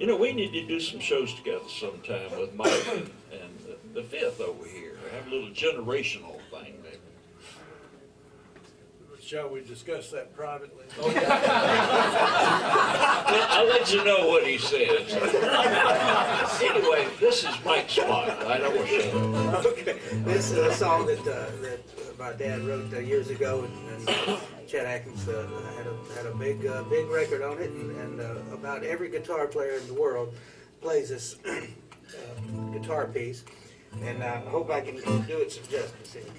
You know, we need to do some shows together sometime with Mike and the fifth over here. Have a little generational thing, maybe. Shall we discuss that privately? Oh, yeah. Well, I'll let you know what he says. Anyway, this is Mike's spot. I don't want to shut up. Okay. This is a song that my dad wrote years ago, and Chet Atkins had a big record on it, and about every guitar player in the world plays this guitar piece, and I hope I can do it some justice here.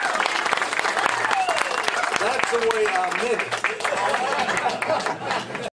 That's the way I meant it.